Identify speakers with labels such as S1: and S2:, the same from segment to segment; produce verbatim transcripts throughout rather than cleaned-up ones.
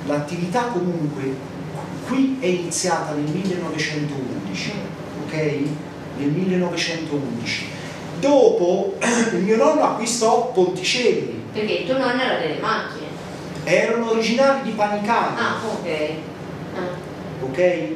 S1: l'attività comunque qui è iniziata nel millenovecentoundici, ok? Nel millenovecentoundici. Dopo il mio nonno acquistò Ponticelli.
S2: Perché il tuo nonno era delle macchine?
S1: Erano originari di Panicano.
S2: Ah, ok. Ah.
S1: Ok?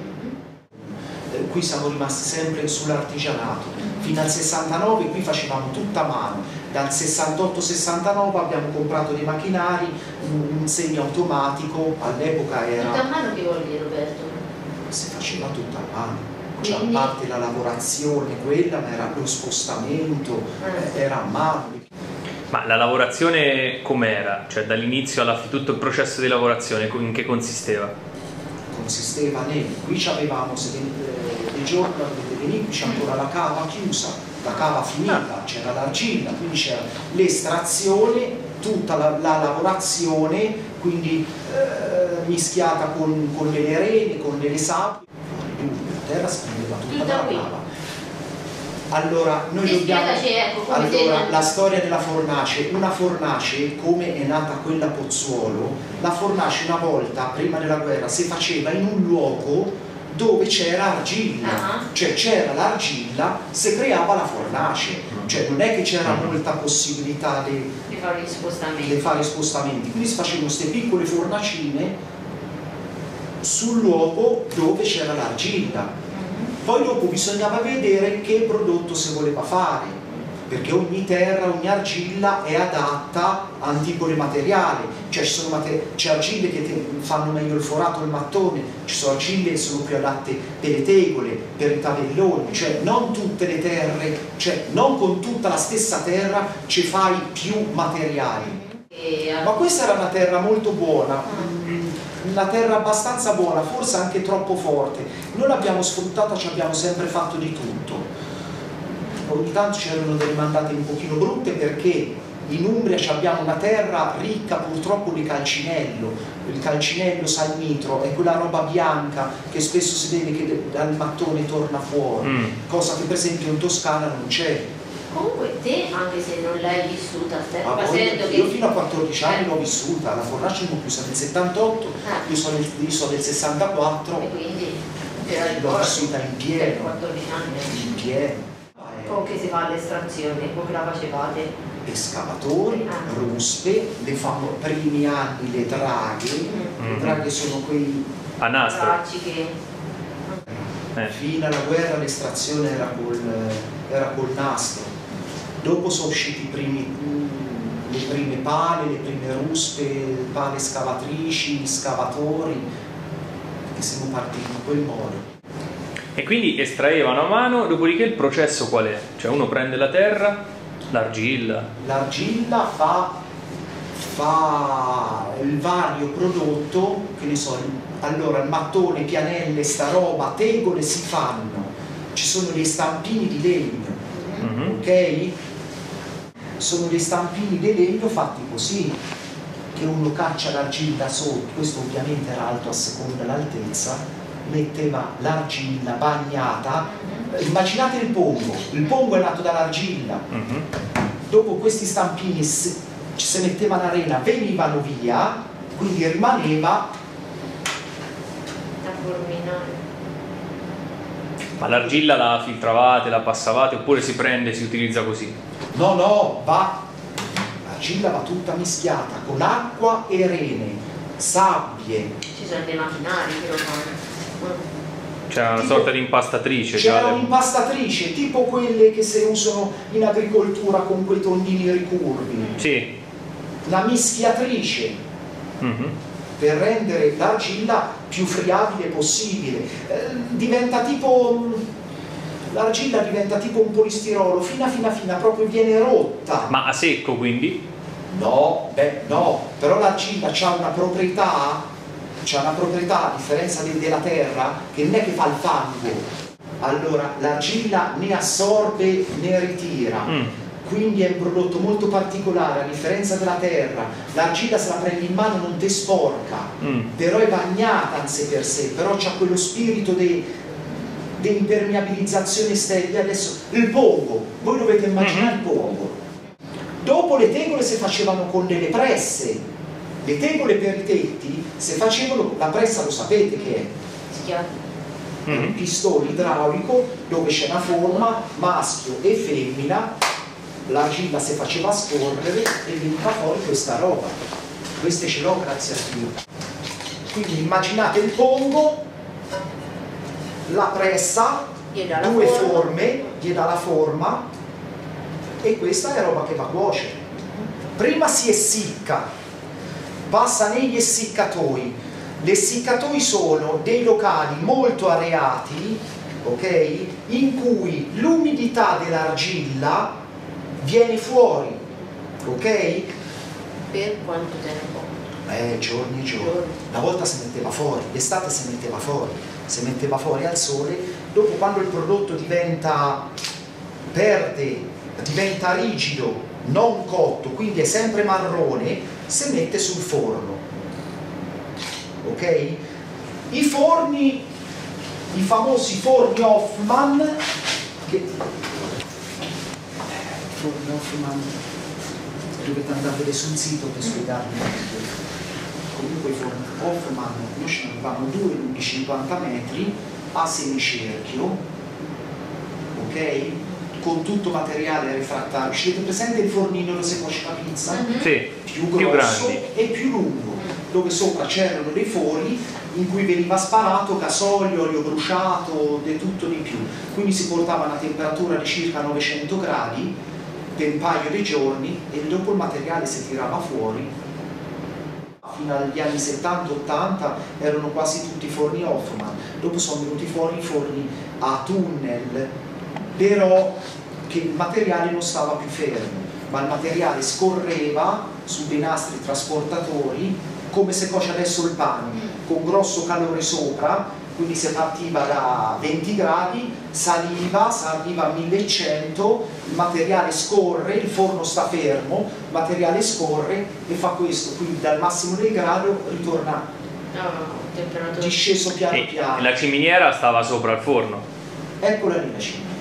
S1: Qui siamo rimasti sempre sull'artigianato. Fino al sessantanove qui facevamo tutta a mano. Dal sessantotto sessantanove abbiamo comprato dei macchinari, un, un semiautomatico, all'epoca era...
S2: Tutta a mano che vuol dire, Roberto?
S1: Si faceva tutta a mano. Cioè,
S2: Quindi...
S1: a parte la lavorazione quella, ma era lo spostamento,
S2: ah.
S1: era a mano.
S3: Ma la lavorazione com'era? Cioè dall'inizio alla fine, tutto il processo di lavorazione, in che consisteva?
S1: Consisteva nel, qui avevamo, se dei giorni vedete venire, qui c'è ancora la cava chiusa, la cava finita, c'era l'argilla, quindi c'era l'estrazione, tutta la, la lavorazione, quindi eh, mischiata con, con le rene, con le sabbie, la terra si prendeva tutta dalla cava. Allora, noi dobbiamo...
S2: Ecco,
S1: allora, la storia della fornace, una fornace, come è nata quella Pozzuolo, la fornace una volta, prima della guerra, si faceva in un luogo dove c'era argilla, uh-huh. Cioè c'era l'argilla, si creava la fornace, cioè non è che c'era molta possibilità di,
S2: di fare gli spostamenti.
S1: di fare spostamenti, quindi si facevano queste piccole fornacine sul luogo dove c'era l'argilla. Poi dopo bisognava vedere che prodotto si voleva fare, perché ogni terra, ogni argilla è adatta a un tipo di materiale, cioè c'è argille che fanno meglio il forato o il mattone, ci sono argille che sono più adatte per le tegole, per i tabelloni, cioè non tutte le terre, cioè non con tutta la stessa terra ci fai più materiali. Ma questa era una terra molto buona. Una terra abbastanza buona, forse anche troppo forte. Noi l'abbiamo sfruttata, ci abbiamo sempre fatto di tutto. Ogni tanto c'erano delle mandate un pochino brutte perché in Umbria abbiamo una terra ricca purtroppo di calcinello. Il calcinello salmitro è quella roba bianca che spesso si vede che dal mattone torna fuori, mm. cosa che per esempio in Toscana non c'è.
S2: Comunque te, anche se non l'hai vissuta, stai
S1: ah,
S2: facendo che...
S1: Io fino a quattordici anni l'ho vissuta, la fornace l'ho chiusa nel settantotto, ah. io, sono, io sono del sessantaquattro,
S2: e quindi
S1: l'ho vissuta in pieno,
S2: quattordici anni.
S1: in pieno.
S2: Con che si fa l'estrazione, come la facevate?
S1: Escavatori, ah. ruspe, le fanno primi anni le draghe, mm. le draghe sono quei...
S3: a nastro.
S2: Che...
S1: Eh. Fino alla guerra l'estrazione era col, era col nastro. Dopo sono usciti i primi, le prime pale, le prime ruspe, pale scavatrici, scavatori, che siamo partiti in quel modo.
S3: E quindi estraevano a mano, dopodiché il processo qual è? Cioè uno prende la terra, l'argilla.
S1: L'argilla fa, fa il vario prodotto, che ne so, allora il mattone, pianelle, sta roba, tegole si fanno, ci sono dei stampini di legno, mm-hmm. ok? Sono dei stampini di legno fatti così, che uno caccia l'argilla sotto, questo ovviamente era alto a seconda dell'altezza, metteva l'argilla bagnata, immaginate il pongo, il pongo è nato dall'argilla, mm-hmm. dopo questi stampini ci si metteva l'arena, venivano via, quindi rimaneva
S2: da forminare.
S3: Ma l'argilla la filtravate, la passavate oppure si prende e si utilizza così?
S1: No, no, va, l'argilla va tutta mischiata con acqua e rene, sabbie.
S2: Ci sono dei macchinari che lo fanno.
S3: C'era una tipo, sorta di impastatrice.
S1: C'era un'impastatrice, tipo quelle che si usano in agricoltura con quei tondini ricurvi.
S3: Sì.
S1: La mischiatrice. Mm-hmm. Per rendere l'argilla più friabile possibile. Eh, diventa tipo... l'argilla diventa tipo un polistirolo, fina fina fina, proprio viene rotta.
S3: Ma a secco quindi?
S1: No, beh no, però l'argilla ha una proprietà, c'ha una proprietà a differenza de della terra, che non è che fa il fango. Allora, l'argilla né assorbe né ritira. Mm. Quindi è un prodotto molto particolare, a differenza della terra. L'argilla se la prendi in mano non ti sporca, mm. però è bagnata in sé per sé, però c'ha quello spirito di impermeabilizzazione sterile. Adesso il pongo, voi dovete immaginare mm-hmm. il pongo. Dopo le tegole si facevano con delle presse, Le tegole per i tetti, se facevano, la pressa lo sapete che è,
S2: Schiavi.
S3: Mhm.
S1: un pistone idraulico dove c'è una forma, maschio e femmina, l'argilla si faceva scorrere e veniva fuori questa roba. Queste ce l'ho grazie a Dio. Quindi immaginate il pongo, la pressa,
S2: Gli dà la
S1: due
S2: forma.
S1: forme, gli dà la forma e questa è roba che va a cuocere. Prima si essicca, passa negli essiccatori. Gli essiccatori sono dei locali molto areati, ok? In cui l'umidità dell'argilla viene fuori, ok?
S2: Per quanto tempo?
S1: Eh, giorni e giorni.
S2: Giorni.
S1: Una volta si metteva fuori, d'estate si metteva fuori, si metteva fuori al sole, dopo quando il prodotto diventa, perde, diventa rigido, non cotto, quindi è sempre marrone, si mette sul forno. Ok? I forni, i famosi forni Hoffman, che forni Hoffman, dovete andare a vedere sul sito per spiegarvi meglio. Comunque i forni Hoffman, noi ce ne avevamo due lunghi cinquanta metri a semicerchio, ok? Con tutto materiale refrattario. Ci avete presente il fornino dove si cuoce la pizza?
S2: Mhm.
S3: Sì,
S1: Più
S3: più
S1: grosso
S3: grandi.
S1: e più lungo, dove sopra c'erano dei fori in cui veniva sparato gasolio, olio bruciato, di tutto di più. Quindi si portava a una temperatura di circa novecento gradi per un paio di giorni e dopo il materiale si tirava fuori. Fino agli anni settanta ottanta erano quasi tutti forni Hoffman, dopo sono venuti fuori i forni a tunnel, però che il materiale non stava più fermo, ma il materiale scorreva su dei nastri trasportatori come se cuoce adesso il pane, con grosso calore sopra, quindi si partiva da venti gradi, saliva, saliva a millecento, il materiale scorre, il forno sta fermo, il materiale scorre e fa questo, quindi dal massimo del grado ritorna
S2: No, temperatura.
S1: disceso piano
S3: E
S1: piano.
S3: la ciminiera stava sopra il forno.
S1: Eccola lì la ciminiera.